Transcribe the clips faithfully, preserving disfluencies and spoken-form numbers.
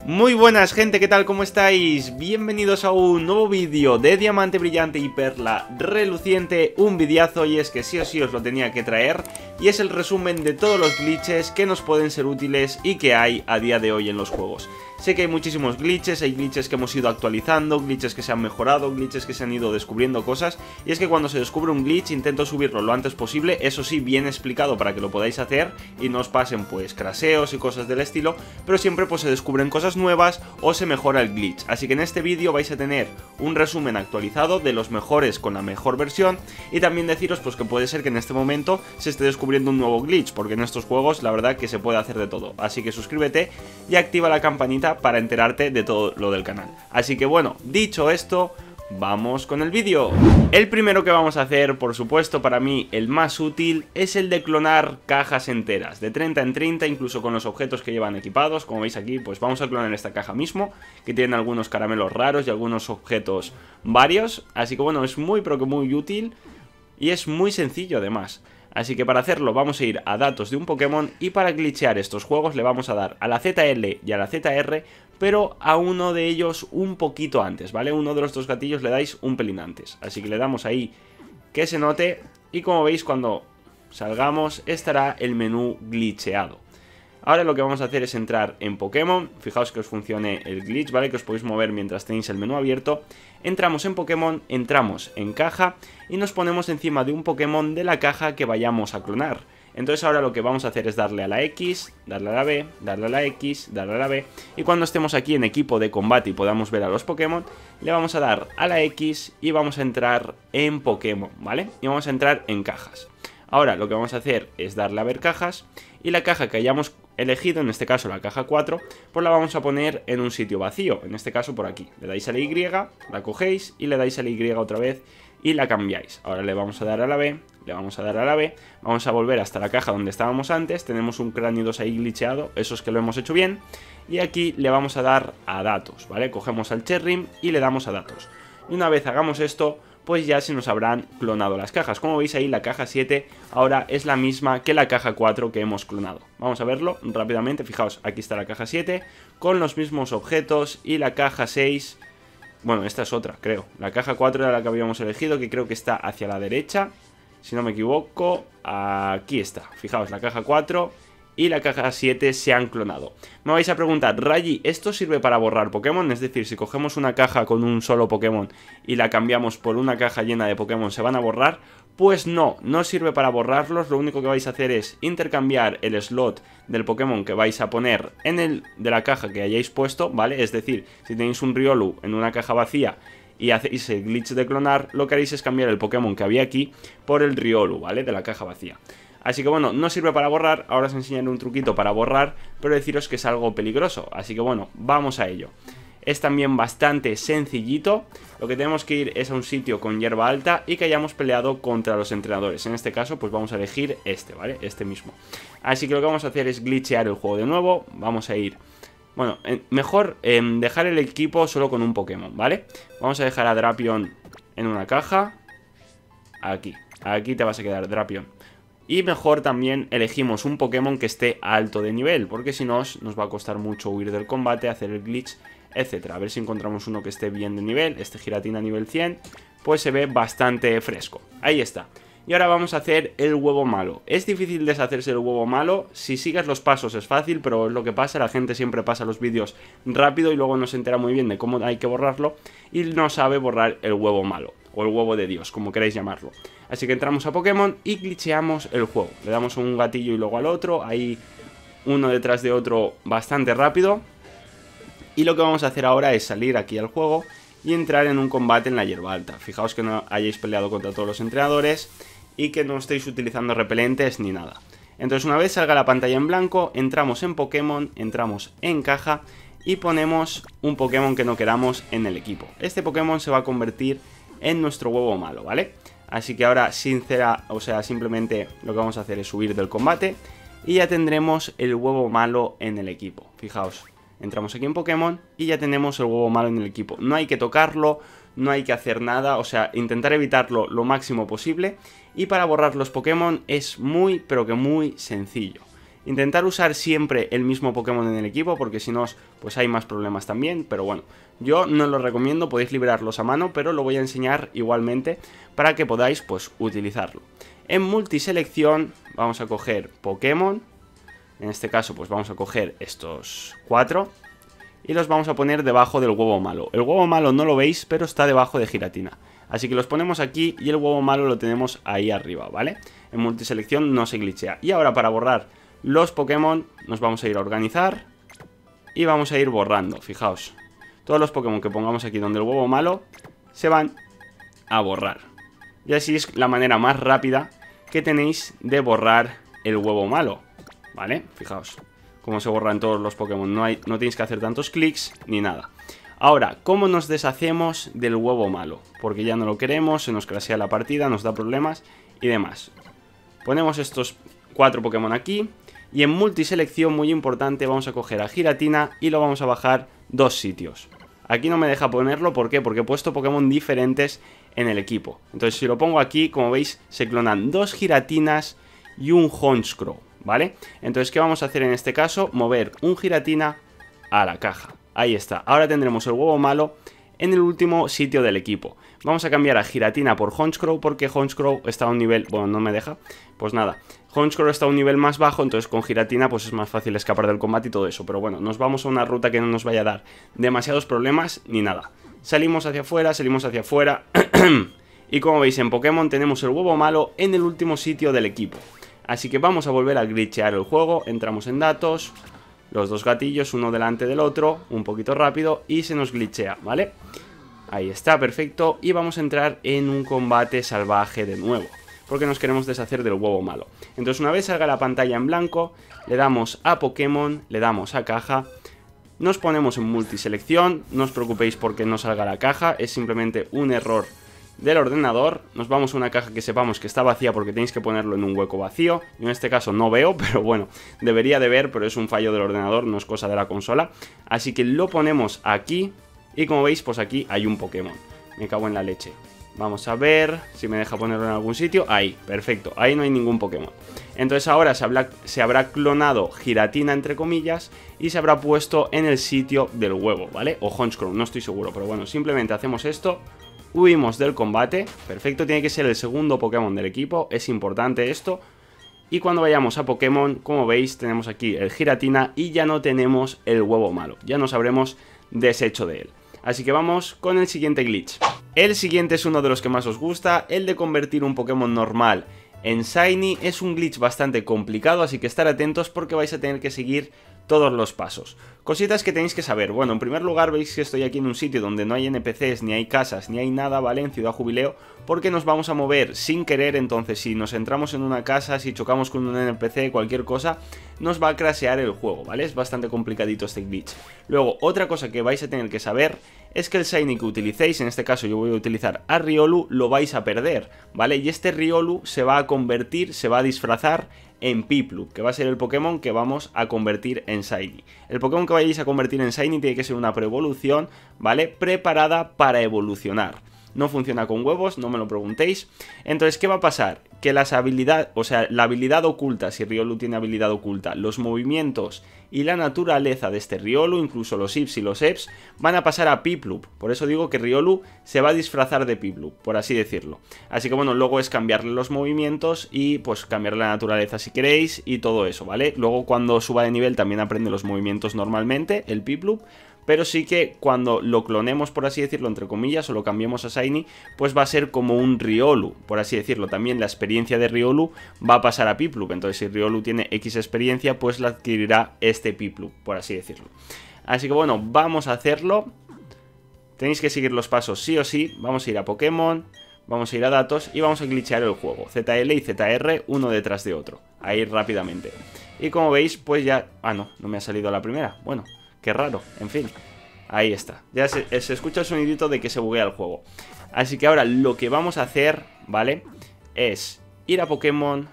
Muy buenas gente, ¿qué tal? ¿Cómo estáis? Bienvenidos a un nuevo vídeo de Diamante Brillante y Perla Reluciente. Un videazo, y es que sí o sí os lo tenía que traer. Y es el resumen de todos los glitches que nos pueden ser útiles y que hay a día de hoy en los juegos. Sé que hay muchísimos glitches, hay glitches que hemos ido actualizando, glitches que se han mejorado, glitches que se han ido descubriendo cosas. Y es que cuando se descubre un glitch intento subirlo lo antes posible, eso sí bien explicado para que lo podáis hacer y no os pasen pues craseos y cosas del estilo. Pero siempre pues se descubren cosas nuevas o se mejora el glitch. Así que en este vídeo vais a tener un resumen actualizado de los mejores con la mejor versión. Y también deciros pues que puede ser que en este momento se esté descubriendo un nuevo glitch, porque en estos juegos la verdad que se puede hacer de todo. Así que suscríbete y activa la campanita para enterarte de todo lo del canal. Así que bueno, dicho esto, vamos con el vídeo. El primero que vamos a hacer, por supuesto para mí el más útil, es el de clonar cajas enteras, de treinta en treinta, incluso con los objetos que llevan equipados. Como veis aquí, pues vamos a clonar esta caja mismo, que tiene algunos caramelos raros y algunos objetos varios. Así que bueno, es muy pero que muy útil y es muy sencillo además. Así que para hacerlo vamos a ir a datos de un Pokémon, y para glitchear estos juegos le vamos a dar a la Z L y a la Z R, pero a uno de ellos un poquito antes, ¿vale? Uno de los dos gatillos le dais un pelín antes. Así que le damos ahí que se note, y como veis cuando salgamos estará el menú glitcheado. Ahora lo que vamos a hacer es entrar en Pokémon. Fijaos que os funcione el glitch, ¿vale? Que os podéis mover mientras tenéis el menú abierto. Entramos en Pokémon, entramos en caja y nos ponemos encima de un Pokémon de la caja que vayamos a clonar. Entonces ahora lo que vamos a hacer es darle a la X, darle a la B, darle a la X, darle a la B. Y cuando estemos aquí en equipo de combate y podamos ver a los Pokémon, le vamos a dar a la X y vamos a entrar en Pokémon, ¿vale? Y vamos a entrar en cajas. Ahora lo que vamos a hacer es darle a ver cajas, y la caja que hayamos elegido, en este caso la caja cuatro, pues la vamos a poner en un sitio vacío, en este caso por aquí. Le dais a la Y, la cogéis y le dais a la Y otra vez y la cambiáis. Ahora le vamos a dar a la B, le vamos a dar a la B, vamos a volver hasta la caja donde estábamos antes, tenemos un cráneo dos ahí glitcheado, eso es que lo hemos hecho bien, y aquí le vamos a dar a datos, ¿vale? Cogemos al Cherrim y le damos a datos. Y una vez hagamos esto, pues ya se nos habrán clonado las cajas. Como veis ahí, la caja siete ahora es la misma que la caja cuatro que hemos clonado. Vamos a verlo rápidamente. Fijaos, aquí está la caja siete con los mismos objetos, y la caja seis... Bueno, esta es otra, creo. La caja cuatro era la que habíamos elegido, que creo que está hacia la derecha, si no me equivoco. Aquí está, fijaos, la caja cuatro y la caja siete se han clonado. Me vais a preguntar, Rayi, ¿esto sirve para borrar Pokémon? Es decir, si cogemos una caja con un solo Pokémon y la cambiamos por una caja llena de Pokémon, ¿se van a borrar? Pues no, no sirve para borrarlos. Lo único que vais a hacer es intercambiar el slot del Pokémon que vais a poner en el de la caja que hayáis puesto, ¿vale? Es decir, si tenéis un Riolu en una caja vacía y hacéis el glitch de clonar, lo que haréis es cambiar el Pokémon que había aquí por el Riolu, ¿vale? De la caja vacía. Así que bueno, no sirve para borrar. Ahora os enseñaré un truquito para borrar, pero deciros que es algo peligroso. Así que bueno, vamos a ello. Es también bastante sencillito. Lo que tenemos que ir es a un sitio con hierba alta y que hayamos peleado contra los entrenadores. En este caso pues vamos a elegir este, ¿vale? Este mismo. Así que lo que vamos a hacer es glitchear el juego de nuevo. Vamos a ir... Bueno, eh, mejor eh, dejar el equipo solo con un Pokémon, ¿vale? Vamos a dejar a Drapion en una caja. Aquí, aquí te vas a quedar, Drapion. Y mejor también elegimos un Pokémon que esté alto de nivel, porque si no nos va a costar mucho huir del combate, hacer el glitch, etcétera. A ver si encontramos uno que esté bien de nivel. Este Giratina nivel cien, pues se ve bastante fresco. Ahí está. Y ahora vamos a hacer el huevo malo. Es difícil deshacerse del huevo malo. Si sigues los pasos es fácil, pero es lo que pasa, la gente siempre pasa los vídeos rápido y luego no se entera muy bien de cómo hay que borrarlo y no sabe borrar el huevo malo, o el huevo de Dios, como queráis llamarlo. Así que entramos a Pokémon y glitcheamos el juego. Le damos un gatillo y luego al otro, ahí uno detrás de otro bastante rápido. Y lo que vamos a hacer ahora es salir aquí al juego y entrar en un combate en la hierba alta. Fijaos que no hayáis peleado contra todos los entrenadores y que no estéis utilizando repelentes ni nada. Entonces una vez salga la pantalla en blanco, entramos en Pokémon, entramos en caja y ponemos un Pokémon que no queramos en el equipo. Este Pokémon se va a convertir en nuestro huevo malo, ¿vale? Así que ahora, sincera, o sea, simplemente lo que vamos a hacer es huir del combate y ya tendremos el huevo malo en el equipo. Fijaos, entramos aquí en Pokémon y ya tenemos el huevo malo en el equipo. No hay que tocarlo, no hay que hacer nada, o sea, intentar evitarlo lo máximo posible. Y para borrar los Pokémon es muy, pero que muy sencillo. Intentar usar siempre el mismo Pokémon en el equipo, porque si no, pues hay más problemas también, pero bueno, yo no lo recomiendo, podéis liberarlos a mano, pero lo voy a enseñar igualmente para que podáis, pues, utilizarlo. En multiselección vamos a coger Pokémon, en este caso, pues vamos a coger estos cuatro y los vamos a poner debajo del huevo malo. El huevo malo no lo veis, pero está debajo de Giratina. Así que los ponemos aquí y el huevo malo lo tenemos ahí arriba, ¿vale? En multiselección no se glitchea. Y ahora para borrar los Pokémon nos vamos a ir a organizar y vamos a ir borrando, fijaos. Todos los Pokémon que pongamos aquí donde el huevo malo se van a borrar. Y así es la manera más rápida que tenéis de borrar el huevo malo, ¿vale? Fijaos cómo se borran todos los Pokémon, no, hay, no tenéis que hacer tantos clics ni nada. Ahora, ¿cómo nos deshacemos del huevo malo? Porque ya no lo queremos, se nos crashea la partida, nos da problemas y demás. Ponemos estos cuatro Pokémon aquí y en multiselección, muy importante, vamos a coger a Giratina y lo vamos a bajar dos sitios. Aquí no me deja ponerlo, ¿por qué? Porque he puesto Pokémon diferentes en el equipo. Entonces si lo pongo aquí, como veis, se clonan dos Giratinas y un Honchkrow, ¿vale? Entonces, ¿qué vamos a hacer en este caso? Mover un Giratina a la caja. Ahí está, ahora tendremos el huevo malo en el último sitio del equipo. Vamos a cambiar a Giratina por Honchkrow porque Honchkrow está a un nivel... Bueno, no me deja, pues nada. Honchkrow está a un nivel más bajo, entonces con Giratina pues es más fácil escapar del combate y todo eso. Pero bueno, nos vamos a una ruta que no nos vaya a dar demasiados problemas ni nada. Salimos hacia afuera, salimos hacia afuera. Y como veis en Pokémon tenemos el huevo malo en el último sitio del equipo. Así que vamos a volver a glitchear el juego, entramos en datos... Los dos gatillos, uno delante del otro, un poquito rápido y se nos glitchea, ¿vale? Ahí está, perfecto. Y vamos a entrar en un combate salvaje de nuevo, porque nos queremos deshacer del huevo malo. Entonces una vez salga la pantalla en blanco, le damos a Pokémon, le damos a caja, nos ponemos en multiselección, no os preocupéis porque no salga la caja, es simplemente un error del ordenador. Nos vamos a una caja que sepamos que está vacía porque tenéis que ponerlo en un hueco vacío. En este caso no veo, pero bueno, debería de ver, pero es un fallo del ordenador, no es cosa de la consola. Así que lo ponemos aquí y como veis, pues aquí hay un Pokémon. Me cago en la leche. Vamos a ver si me deja ponerlo en algún sitio. Ahí, perfecto, ahí no hay ningún Pokémon. Entonces ahora se habrá, se habrá clonado Giratina entre comillas y se habrá puesto en el sitio del huevo, ¿vale? O Honchkrow, no estoy seguro, pero bueno, simplemente hacemos esto. Huimos del combate, perfecto, tiene que ser el segundo Pokémon del equipo, es importante esto. Y cuando vayamos a Pokémon, como veis, tenemos aquí el Giratina y ya no tenemos el huevo malo, ya nos habremos deshecho de él. Así que vamos con el siguiente glitch. El siguiente es uno de los que más os gusta, el de convertir un Pokémon normal en Shiny. Es un glitch bastante complicado, así que estar atentos porque vais a tener que seguir todos los pasos. Cositas que tenéis que saber. Bueno, en primer lugar veis que estoy aquí en un sitio donde no hay N P Cs, ni hay casas, ni hay nada, ¿vale? En Ciudad Jubileo, porque nos vamos a mover sin querer. Entonces si nos entramos en una casa, si chocamos con un N P C, cualquier cosa, nos va a crashear el juego, ¿vale? Es bastante complicadito este glitch. Luego, otra cosa que vais a tener que saber es que el Shiny que utilicéis, en este caso yo voy a utilizar a Riolu, lo vais a perder, ¿vale? Y este Riolu se va a convertir, se va a disfrazar en Piplup, que va a ser el Pokémon que vamos a convertir en Shiny. El Pokémon que vayáis a convertir en Shiny tiene que ser una pre-evolución, ¿vale? Preparada para evolucionar. No funciona con huevos, no me lo preguntéis. Entonces, ¿qué va a pasar? Que las habilidades, o sea, la habilidad oculta, si Riolu tiene habilidad oculta, los movimientos y la naturaleza de este Riolu, incluso los I Vs y los E V S, van a pasar a Piplup. Por eso digo que Riolu se va a disfrazar de Piplup, por así decirlo. Así que bueno, luego es cambiarle los movimientos y pues cambiarle la naturaleza si queréis y todo eso, ¿vale? Luego cuando suba de nivel también aprende los movimientos normalmente, el Piplup. Pero sí que cuando lo clonemos, por así decirlo, entre comillas, o lo cambiemos a Shiny, pues va a ser como un Riolu, por así decirlo. También la experiencia de Riolu va a pasar a Piplup. Entonces si Riolu tiene X experiencia, pues la adquirirá este Piplup, por así decirlo. Así que bueno, vamos a hacerlo. Tenéis que seguir los pasos sí o sí. Vamos a ir a Pokémon, vamos a ir a datos y vamos a glitchear el juego. Z L y Z R uno detrás de otro. Ahí rápidamente. Y como veis, pues ya... Ah, no, no me ha salido la primera. Bueno... Qué raro, en fin, ahí está. Ya se, se escucha el sonidito de que se buguea el juego. Así que ahora lo que vamos a hacer, ¿vale? Es ir a Pokémon,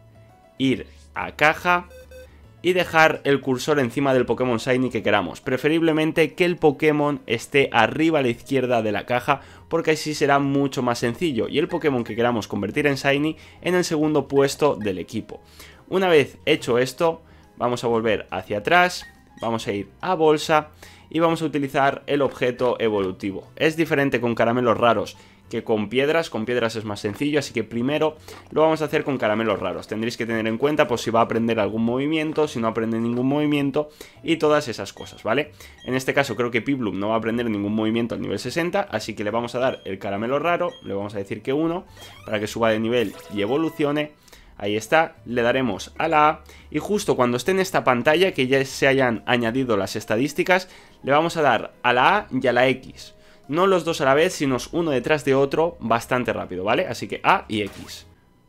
ir a caja y dejar el cursor encima del Pokémon Shiny que queramos. Preferiblemente que el Pokémon esté arriba a la izquierda de la caja, porque así será mucho más sencillo. Y el Pokémon que queramos convertir en Shiny en el segundo puesto del equipo. Una vez hecho esto... Vamos a volver hacia atrás, vamos a ir a bolsa y vamos a utilizar el objeto evolutivo. Es diferente con caramelos raros que con piedras, con piedras es más sencillo, así que primero lo vamos a hacer con caramelos raros. Tendréis que tener en cuenta pues si va a aprender algún movimiento, si no aprende ningún movimiento y todas esas cosas, ¿vale? En este caso creo que Piplup no va a aprender ningún movimiento al nivel sesenta, así que le vamos a dar el caramelo raro, le vamos a decir que uno, para que suba de nivel y evolucione. Ahí está, le daremos a la A y justo cuando esté en esta pantalla, que ya se hayan añadido las estadísticas, le vamos a dar a la A y a la X. No los dos a la vez, sino uno detrás de otro bastante rápido, ¿vale? Así que A y X.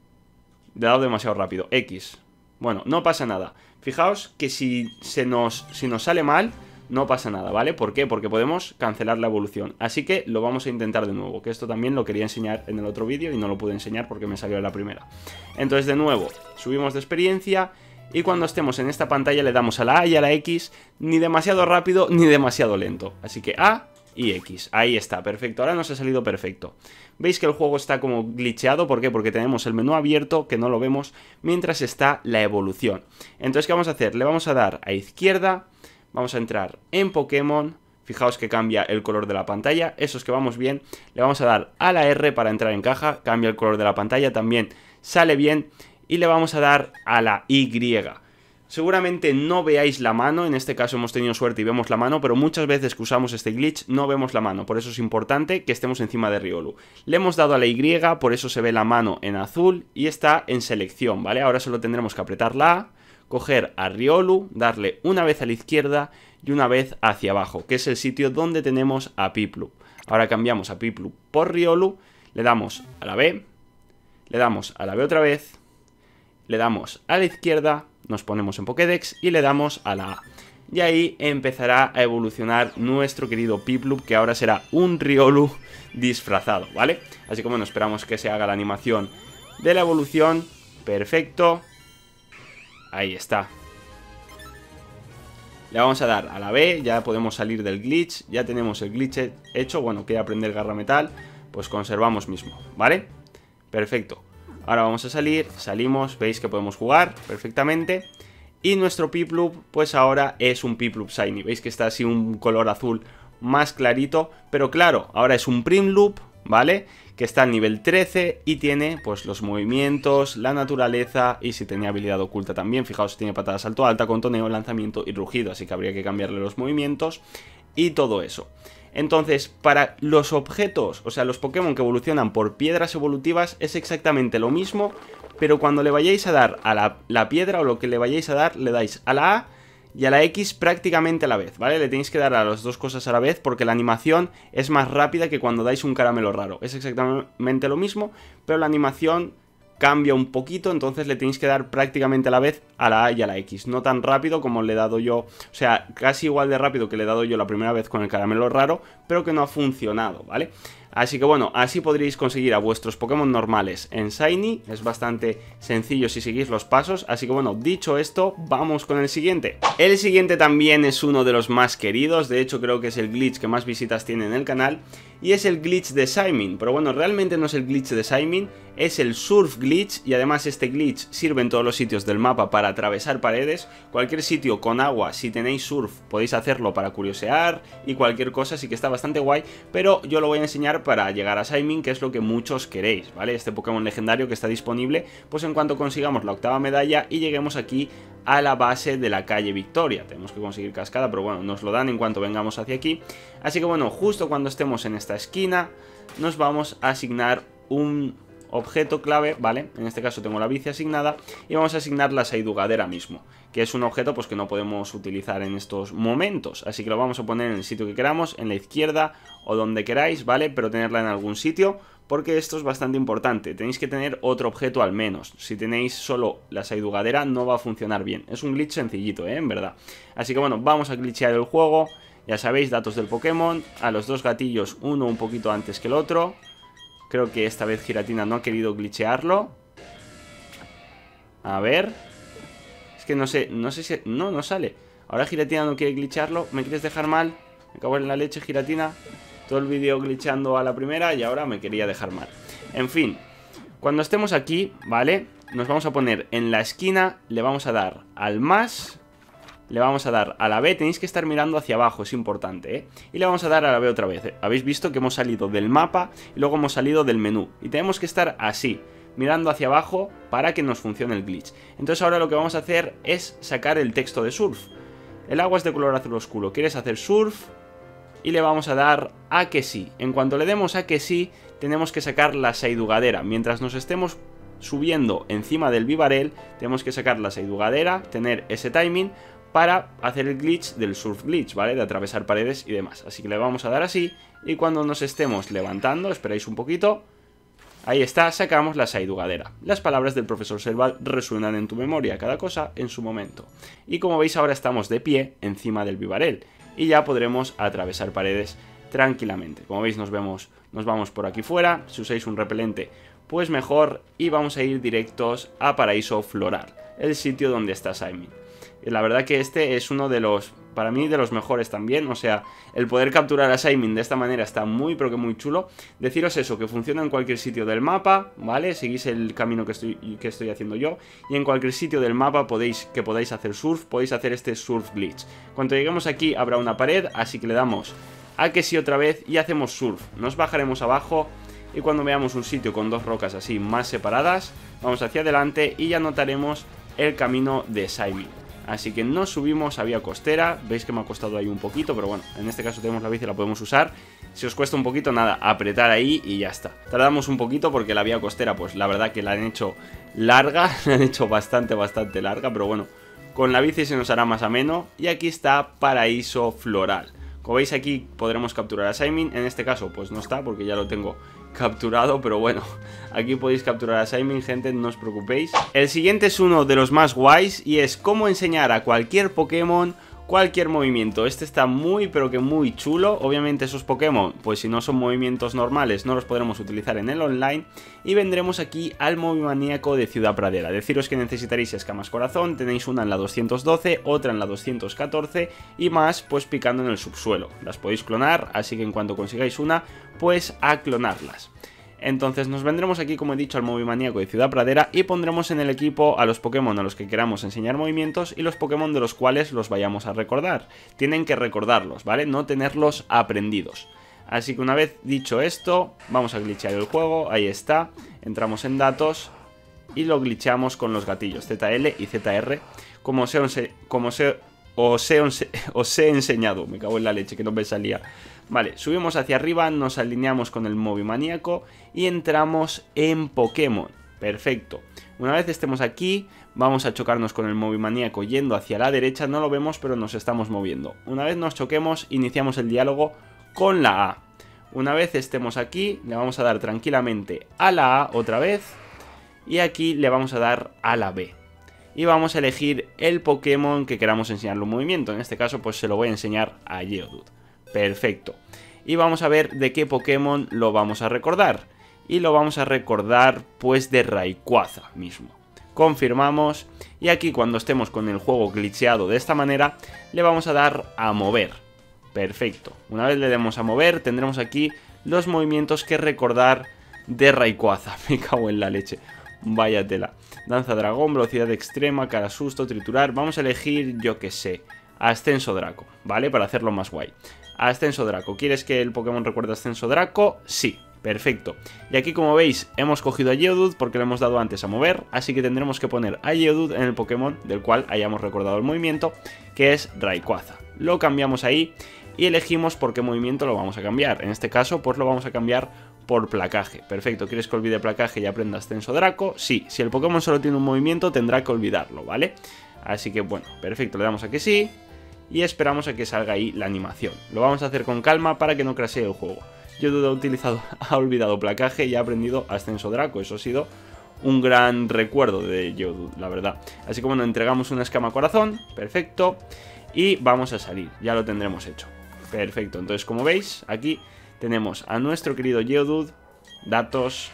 Le he dado demasiado rápido. X. Bueno, no pasa nada. Fijaos que si, se nos, si nos sale mal, no pasa nada, ¿vale? ¿Por qué? Porque podemos cancelar la evolución. Así que lo vamos a intentar de nuevo, que esto también lo quería enseñar en el otro vídeo y no lo pude enseñar porque me salió en la primera. Entonces, de nuevo, subimos de experiencia y cuando estemos en esta pantalla le damos a la A y a la X, ni demasiado rápido ni demasiado lento. Así que A y X. Ahí está, perfecto. Ahora nos ha salido perfecto. Veis que el juego está como glitcheado. ¿Por qué? Porque tenemos el menú abierto, que no lo vemos, mientras está la evolución. Entonces, ¿qué vamos a hacer? Le vamos a dar a izquierda, vamos a entrar en Pokémon. Fijaos que cambia el color de la pantalla. Eso es que vamos bien. Le vamos a dar a la R para entrar en caja. Cambia el color de la pantalla, también sale bien. Y le vamos a dar a la Y. Seguramente no veáis la mano, en este caso hemos tenido suerte y vemos la mano, pero muchas veces que usamos este glitch no vemos la mano, por eso es importante que estemos encima de Riolu. Le hemos dado a la Y, por eso se ve la mano en azul y está en selección, ¿vale? Ahora solo tendremos que apretar la A, coger a Riolu, darle una vez a la izquierda y una vez hacia abajo, que es el sitio donde tenemos a Piplup. Ahora cambiamos a Piplup por Riolu, le damos a la B, le damos a la B otra vez, le damos a la izquierda, nos ponemos en Pokédex y le damos a la A. Y ahí empezará a evolucionar nuestro querido Piplup, que ahora será un Riolu disfrazado, ¿vale? Así que bueno, esperamos que se haga la animación de la evolución. Perfecto. Ahí está. Le vamos a dar a la B, ya podemos salir del glitch, ya tenemos el glitch hecho. Bueno, quiere aprender Garra Metal, pues conservamos mismo, ¿vale? Perfecto. Ahora vamos a salir, salimos, veis que podemos jugar perfectamente. Y nuestro Piplup, pues ahora es un Piplup Shiny. Veis que está así un color azul más clarito. Pero claro, ahora es un Prinloop, ¿vale? Que está al nivel trece y tiene pues los movimientos, la naturaleza y si tenía habilidad oculta también. Fijaos, tiene patada salto alta, contoneo, lanzamiento y rugido. Así que habría que cambiarle los movimientos y todo eso. Entonces, para los objetos, o sea, los Pokémon que evolucionan por piedras evolutivas es exactamente lo mismo, pero cuando le vayáis a dar a la, la piedra o lo que le vayáis a dar, le dais a la A y a la X prácticamente a la vez, ¿vale? Le tenéis que dar a las dos cosas a la vez porque la animación es más rápida que cuando dais un caramelo raro. Es exactamente lo mismo, pero la animación cambia un poquito, entonces le tenéis que dar prácticamente a la vez a la A y a la X. No tan rápido como le he dado yo, o sea, casi igual de rápido que le he dado yo la primera vez con el caramelo raro, pero que no ha funcionado, ¿vale? Así que bueno, así podréis conseguir a vuestros Pokémon normales en Shiny. Es bastante sencillo si seguís los pasos. Así que bueno, dicho esto, vamos con el siguiente. El siguiente también es uno de los más queridos. De hecho creo que es el glitch que más visitas tiene en el canal. Y es el glitch de Shaymin. Pero bueno, realmente no es el glitch de Shaymin, es el Surf Glitch. Y además este glitch sirve en todos los sitios del mapa para atravesar paredes. Cualquier sitio con agua, si tenéis surf, podéis hacerlo para curiosear y cualquier cosa, así que está bastante guay. Pero yo lo voy a enseñar para llegar a Shaymin, que es lo que muchos queréis, ¿vale? Este Pokémon legendario que está disponible, pues en cuanto consigamos la octava medalla y lleguemos aquí a la base de la calle Victoria. Tenemos que conseguir cascada, pero bueno, nos lo dan en cuanto vengamos hacia aquí. Así que bueno, justo cuando estemos en esta esquina, nos vamos a asignar un objeto clave, ¿vale? En este caso tengo la bici asignada y vamos a asignar la Saidugadera mismo, que es un objeto pues que no podemos utilizar en estos momentos, así que lo vamos a poner en el sitio que queramos, en la izquierda o donde queráis, ¿vale? Pero tenerla en algún sitio, porque esto es bastante importante. Tenéis que tener otro objeto al menos. Si tenéis solo la Saidugadera no va a funcionar bien. Es un glitch sencillito, ¿eh? En verdad. Así que bueno, vamos a glitchear el juego. Ya sabéis, datos del Pokémon, a los dos gatillos, uno un poquito antes que el otro. Creo que esta vez Giratina no ha querido glitchearlo. A ver. Es que no sé, no sé si... No, no sale. Ahora Giratina no quiere glitchearlo. ¿Me quieres dejar mal? Me cago en la leche, Giratina. Todo el vídeo glitchando a la primera y ahora me quería dejar mal. En fin. Cuando estemos aquí, ¿vale? Nos vamos a poner en la esquina, le vamos a dar al más, le vamos a dar a la B, tenéis que estar mirando hacia abajo, es importante, ¿eh? Y le vamos a dar a la B otra vez, ¿eh? Habéis visto que hemos salido del mapa y luego hemos salido del menú. Y tenemos que estar así, mirando hacia abajo para que nos funcione el glitch. Entonces ahora lo que vamos a hacer es sacar el texto de surf. El agua es de color azul oscuro, ¿quieres hacer surf? Y le vamos a dar a que sí. En cuanto le demos a que sí, tenemos que sacar la saidugadera. Mientras nos estemos subiendo encima del Vivarel, tenemos que sacar la saidugadera, tener ese timing para hacer el glitch del surf glitch, ¿vale? De atravesar paredes y demás. Así que le vamos a dar así, y cuando nos estemos levantando, esperáis un poquito, ahí está, sacamos la saidugadera. Las palabras del profesor Serval resuenan en tu memoria, cada cosa en su momento. Y como veis ahora estamos de pie encima del Vivarel, y ya podremos atravesar paredes tranquilamente. Como veis nos vemos, nos vamos por aquí fuera. Si usáis un repelente, pues mejor, y vamos a ir directos a Paraíso Floral, el sitio donde está Simon. Y la verdad que este es uno de los, para mí, de los mejores también. O sea, el poder capturar a Simon de esta manera está muy, pero que muy chulo. Deciros eso, que funciona en cualquier sitio del mapa, ¿vale? Seguís el camino que estoy, que estoy haciendo yo, y en cualquier sitio del mapa podéis, que podáis hacer surf, podéis hacer este surf glitch. Cuando lleguemos aquí habrá una pared, así que le damos a que sí otra vez y hacemos surf. Nos bajaremos abajo, y cuando veamos un sitio con dos rocas así más separadas, vamos hacia adelante y ya notaremos el camino de Simon. Así que nos subimos a vía costera. Veis que me ha costado ahí un poquito, pero bueno, en este caso tenemos la bici y la podemos usar. Si os cuesta un poquito, nada, apretar ahí y ya está. Tardamos un poquito porque la vía costera, pues la verdad que la han hecho larga, la han hecho bastante, bastante larga, pero bueno, con la bici se nos hará más ameno. Y aquí está Paraíso Floral. Como veis aquí podremos capturar a Simon. En este caso pues no está porque ya lo tengo capturado, pero bueno, aquí podéis capturar a Simon, gente, no os preocupéis. El siguiente es uno de los más guays y es cómo enseñar a cualquier Pokémon cualquier movimiento. Este está muy pero que muy chulo. Obviamente esos Pokémon, pues si no son movimientos normales, no los podremos utilizar en el online. Y vendremos aquí al Movimaníaco de Ciudad Pradera. Deciros que necesitaréis escamas corazón. Tenéis una en la doscientos doce, otra en la doscientos catorce y más pues picando en el subsuelo. Las podéis clonar, así que en cuanto consigáis una, pues a clonarlas. Entonces nos vendremos aquí, como he dicho, al Movimaníaco de Ciudad Pradera y pondremos en el equipo a los Pokémon a los que queramos enseñar movimientos y los Pokémon de los cuales los vayamos a recordar. Tienen que recordarlos, ¿vale? No tenerlos aprendidos. Así que una vez dicho esto, vamos a glitchear el juego, ahí está. Entramos en datos y lo glitcheamos con los gatillos Z L y Z R, como os he, como os he, os he, os he enseñado. Me cago en la leche que no me salía. Vale, subimos hacia arriba, nos alineamos con el Movimaníaco y entramos en Pokémon. Perfecto. Una vez estemos aquí, vamos a chocarnos con el Movimaníaco yendo hacia la derecha. No lo vemos, pero nos estamos moviendo. Una vez nos choquemos, iniciamos el diálogo con la A. Una vez estemos aquí, le vamos a dar tranquilamente a la A otra vez. Y aquí le vamos a dar a la B. Y vamos a elegir el Pokémon que queramos enseñarle un movimiento. En este caso, pues se lo voy a enseñar a Geodude. Perfecto. Y vamos a ver de qué Pokémon lo vamos a recordar. Y lo vamos a recordar pues de Rayquaza mismo. Confirmamos. Y aquí cuando estemos con el juego glitcheado de esta manera, le vamos a dar a mover. Perfecto. Una vez le demos a mover, tendremos aquí los movimientos que recordar de Rayquaza. Me cago en la leche. Vaya tela. Danza dragón, velocidad extrema, cara susto, triturar. Vamos a elegir, yo que sé, Ascenso Draco, ¿vale? Para hacerlo más guay. Ascenso Draco. ¿Quieres que el Pokémon recuerde Ascenso Draco? Sí, perfecto. Y aquí, como veis, hemos cogido a Geodude porque le hemos dado antes a mover, así que tendremos que poner a Geodude en el Pokémon del cual hayamos recordado el movimiento, que es Rayquaza. Lo cambiamos ahí y elegimos por qué movimiento lo vamos a cambiar. En este caso, pues lo vamos a cambiar por placaje. Perfecto, ¿quieres que olvide placaje y aprenda Ascenso Draco? Sí, si el Pokémon solo tiene un movimiento, tendrá que olvidarlo, ¿vale? Así que bueno, perfecto, le damos a que sí. Y esperamos a que salga ahí la animación. Lo vamos a hacer con calma para que no crashee el juego. Geodude ha utilizado, ha olvidado placaje y ha aprendido Ascenso Draco. Eso ha sido un gran recuerdo de Geodude, la verdad. Así que bueno, entregamos una escama corazón. Perfecto. Y vamos a salir. Ya lo tendremos hecho. Perfecto. Entonces, como veis, aquí tenemos a nuestro querido Geodude. Datos.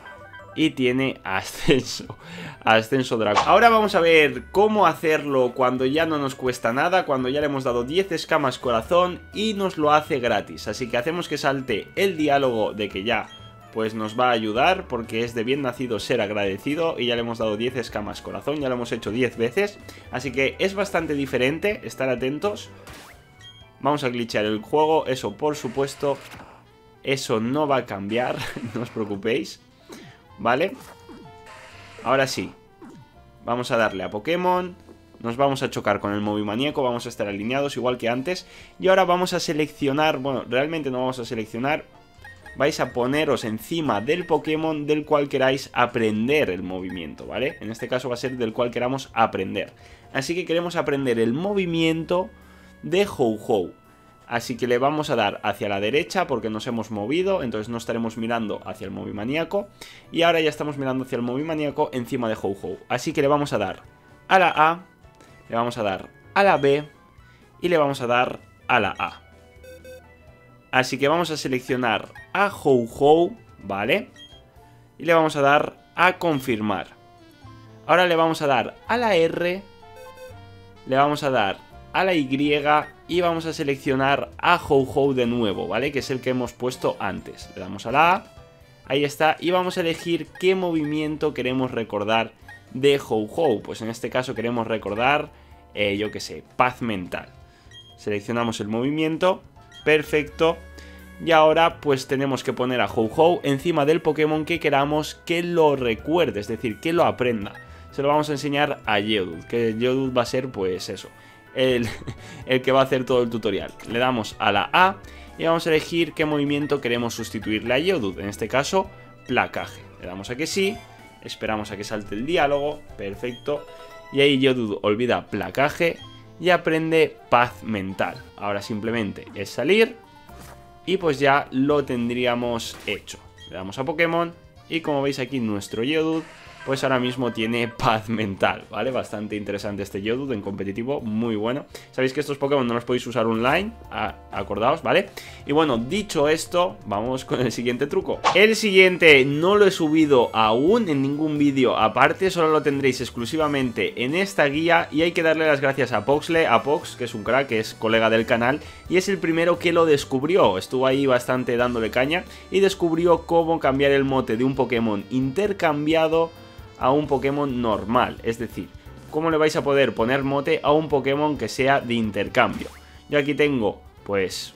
Y tiene ascenso, ascenso Draco. Ahora vamos a ver cómo hacerlo cuando ya no nos cuesta nada, cuando ya le hemos dado diez escamas corazón y nos lo hace gratis. Así que hacemos que salte el diálogo de que ya pues nos va a ayudar porque es de bien nacido ser agradecido y ya le hemos dado diez escamas corazón, ya lo hemos hecho diez veces, así que es bastante diferente, estar atentos. Vamos a glitchear el juego, eso por supuesto, eso no va a cambiar, no os preocupéis, ¿vale? Ahora sí, vamos a darle a Pokémon, nos vamos a chocar con el Movimaníaco, vamos a estar alineados igual que antes, y ahora vamos a seleccionar, bueno, realmente no vamos a seleccionar, vais a poneros encima del Pokémon del cual queráis aprender el movimiento, ¿vale? En este caso va a ser del cual queramos aprender. Así que queremos aprender el movimiento de Ho-Ho. Así que le vamos a dar hacia la derecha porque nos hemos movido, entonces no estaremos mirando hacia el Movimaníaco. Y ahora ya estamos mirando hacia el Movimaníaco encima de Ho-Ho. Así que le vamos a dar a la A, le vamos a dar a la B y le vamos a dar a la A. Así que vamos a seleccionar a Ho-Ho, ¿vale? Y le vamos a dar a confirmar. Ahora le vamos a dar a la R, le vamos a dar a la Y y vamos a seleccionar a Ho-Ho de nuevo, ¿vale? Que es el que hemos puesto antes. Le damos a la A, ahí está, y vamos a elegir qué movimiento queremos recordar de Ho-Ho. Pues en este caso queremos recordar, eh, yo qué sé, paz mental. Seleccionamos el movimiento. Perfecto. Y ahora pues tenemos que poner a Ho-Ho encima del Pokémon que queramos que lo recuerde, es decir, que lo aprenda. Se lo vamos a enseñar a Geodude, que Geodude va a ser pues eso, el, el que va a hacer todo el tutorial. Le damos a la A y vamos a elegir qué movimiento queremos sustituirle a Geodude, en este caso, placaje. Le damos a que sí, esperamos a que salte el diálogo, perfecto. Y ahí Geodude olvida placaje y aprende paz mental. Ahora simplemente es salir y pues ya lo tendríamos hecho. Le damos a Pokémon y como veis aquí nuestro Geodude pues ahora mismo tiene paz mental, ¿vale? Bastante interesante este Geodude en competitivo, muy bueno. Sabéis que estos Pokémon no los podéis usar online, acordaos, ¿vale? Y bueno, dicho esto, vamos con el siguiente truco. El siguiente no lo he subido aún en ningún vídeo aparte, solo lo tendréis exclusivamente en esta guía y hay que darle las gracias a Poxle, a Pox, que es un crack, que es colega del canal y es el primero que lo descubrió. Estuvo ahí bastante dándole caña y descubrió cómo cambiar el mote de un Pokémon intercambiado a un Pokémon normal, es decir, cómo le vais a poder poner mote a un Pokémon que sea de intercambio. Yo aquí tengo, pues,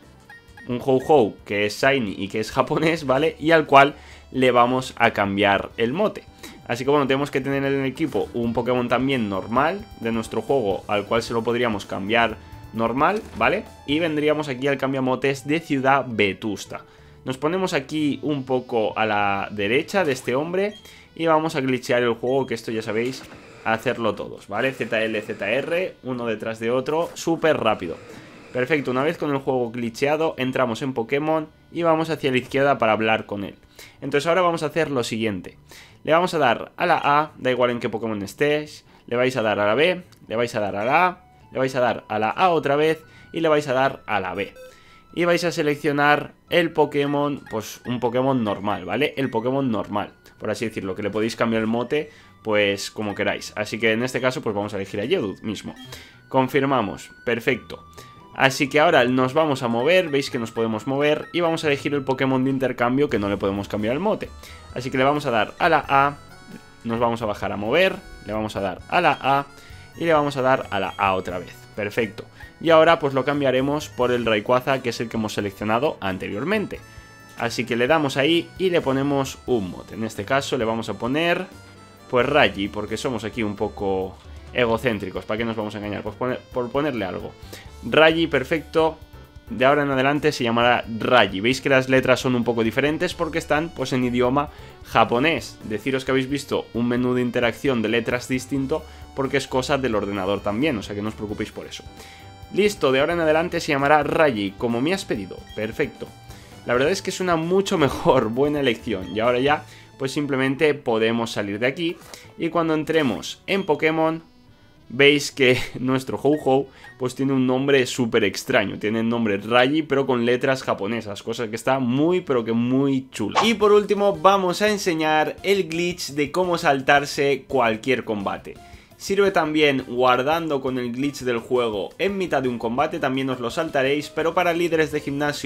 un Ho-Ho que es Shiny y que es japonés, ¿vale? Y al cual le vamos a cambiar el mote. Así que bueno, tenemos que tener en el equipo un Pokémon también normal de nuestro juego, al cual se lo podríamos cambiar normal, ¿vale? Y vendríamos aquí al cambiamotes de Ciudad Vetusta. Nos ponemos aquí un poco a la derecha de este hombre y vamos a glitchear el juego, que esto ya sabéis, a hacerlo todos, ¿vale? Z L, Z R, uno detrás de otro, súper rápido. Perfecto, una vez con el juego glitcheado, entramos en Pokémon y vamos hacia la izquierda para hablar con él. Entonces ahora vamos a hacer lo siguiente. Le vamos a dar a la A, da igual en qué Pokémon estés, le vais a dar a la B, le vais a dar a la A, le vais a dar a la A otra vez y le vais a dar a la B. Y vais a seleccionar el Pokémon, pues un Pokémon normal, ¿vale? El Pokémon normal, por así decirlo, que le podéis cambiar el mote, pues como queráis. Así que en este caso, pues vamos a elegir a Geodude mismo. Confirmamos, perfecto. Así que ahora nos vamos a mover, veis que nos podemos mover y vamos a elegir el Pokémon de intercambio que no le podemos cambiar el mote. Así que le vamos a dar a la A, nos vamos a bajar a mover, le vamos a dar a la A y le vamos a dar a la A otra vez. Perfecto. Y ahora pues lo cambiaremos por el Rayquaza, que es el que hemos seleccionado anteriormente. Así que le damos ahí y le ponemos un mote. En este caso le vamos a poner pues Rayi, porque somos aquí un poco egocéntricos. ¿Para qué nos vamos a engañar? Pues poner, por ponerle algo. Rayi, perfecto. De ahora en adelante se llamará Rayi. Veis que las letras son un poco diferentes porque están pues en idioma japonés. Deciros que habéis visto un menú de interacción de letras distinto porque es cosa del ordenador también, o sea que no os preocupéis por eso. Listo, de ahora en adelante se llamará Rayi, como me has pedido. Perfecto. La verdad es que es una mucho mejor, buena elección. Y ahora ya, pues simplemente podemos salir de aquí. Y cuando entremos en Pokémon, veis que nuestro Ho-Ho pues tiene un nombre súper extraño. Tiene el nombre Rayi, pero con letras japonesas, cosa que está muy, pero que muy chula. Y por último, vamos a enseñar el glitch de cómo saltarse cualquier combate. Sirve también guardando con el glitch del juego en mitad de un combate, también os lo saltaréis, pero para líderes de gimnasio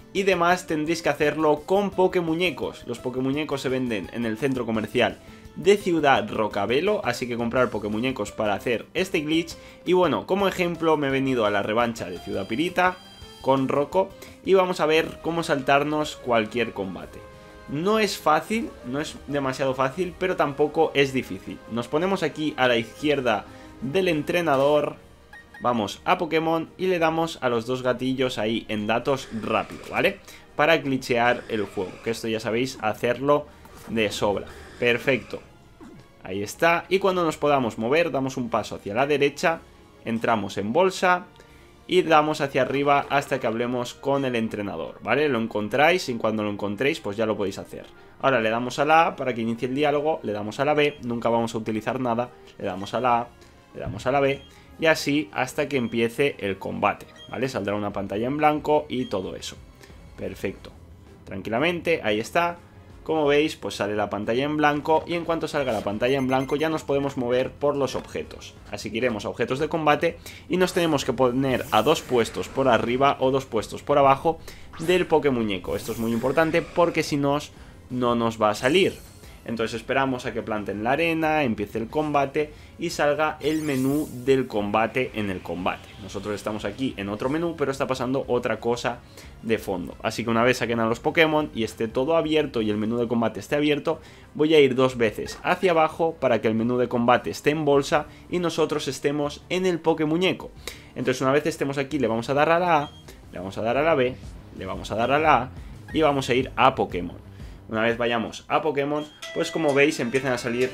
y demás tendréis que hacerlo con Pokémuñecos. Los Pokémuñecos se venden en el centro comercial de Ciudad Rocabelo, así que comprar Pokémuñecos para hacer este glitch. Y bueno, como ejemplo me he venido a la revancha de Ciudad Pirita con Rocco y vamos a ver cómo saltarnos cualquier combate. No es fácil, no es demasiado fácil, pero tampoco es difícil. Nos ponemos aquí a la izquierda del entrenador, vamos a Pokémon y le damos a los dos gatillos ahí en datos rápido, ¿vale? Para glitchear el juego, que esto ya sabéis hacerlo de sobra. Perfecto, ahí está. Y cuando nos podamos mover, damos un paso hacia la derecha, entramos en bolsa y damos hacia arriba hasta que hablemos con el entrenador, ¿vale? Lo encontráis y cuando lo encontréis pues ya lo podéis hacer. Ahora le damos a la A para que inicie el diálogo, le damos a la B, nunca vamos a utilizar nada, le damos a la A, le damos a la B y así hasta que empiece el combate, ¿vale? Saldrá una pantalla en blanco y todo eso. Perfecto. Tranquilamente, ahí está. Como veis, pues sale la pantalla en blanco y en cuanto salga la pantalla en blanco ya nos podemos mover por los objetos. Así que iremos a objetos de combate y nos tenemos que poner a dos puestos por arriba o dos puestos por abajo del Pokémuñeco. Esto es muy importante porque si no, no nos va a salir. Entonces esperamos a que planten la arena, empiece el combate y salga el menú del combate en el combate. Nosotros estamos aquí en otro menú, pero está pasando otra cosa de fondo. Así que una vez saquen a los Pokémon y esté todo abierto y el menú de combate esté abierto, voy a ir dos veces hacia abajo para que el menú de combate esté en bolsa y nosotros estemos en el Pokémuñeco. Entonces una vez estemos aquí le vamos a dar a la A, le vamos a dar a la B, le vamos a dar a la A y vamos a ir a Pokémon. Una vez vayamos a Pokémon, pues como veis empiezan a salir...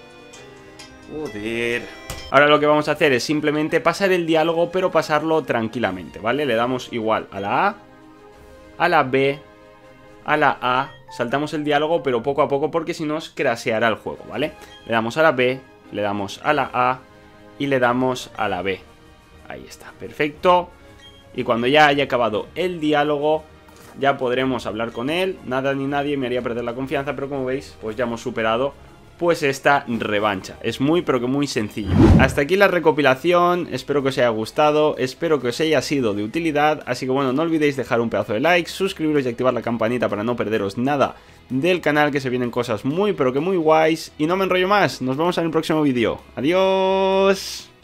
Joder. Ahora lo que vamos a hacer es simplemente pasar el diálogo, pero pasarlo tranquilamente, ¿vale? Le damos igual a la A, a la B, a la A. Saltamos el diálogo, pero poco a poco porque si no os crasheará el juego, ¿vale? Le damos a la B, le damos a la A y le damos a la B. Ahí está, perfecto. Y cuando ya haya acabado el diálogo... ya podremos hablar con él, nada ni nadie me haría perder la confianza, pero como veis, pues ya hemos superado pues esta revancha. Es muy pero que muy sencillo. Hasta aquí la recopilación, espero que os haya gustado, espero que os haya sido de utilidad, así que bueno, no olvidéis dejar un pedazo de like, suscribiros y activar la campanita para no perderos nada del canal, que se vienen cosas muy pero que muy guays, y no me enrollo más, nos vemos en el próximo vídeo. ¡Adiós!